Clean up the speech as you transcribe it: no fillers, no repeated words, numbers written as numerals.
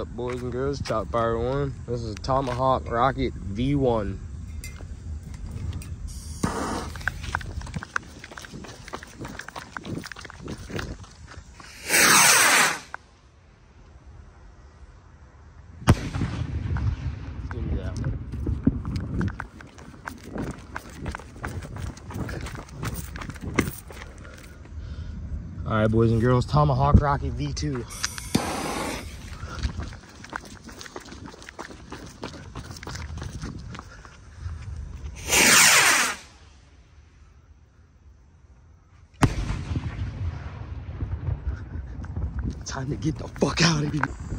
up, boys and girls? Chop Fire 1. This is a Tomahawk Rocket V1. Give me that one. All right, boys and girls, Tomahawk Rocket V2. Time to get the fuck out of here.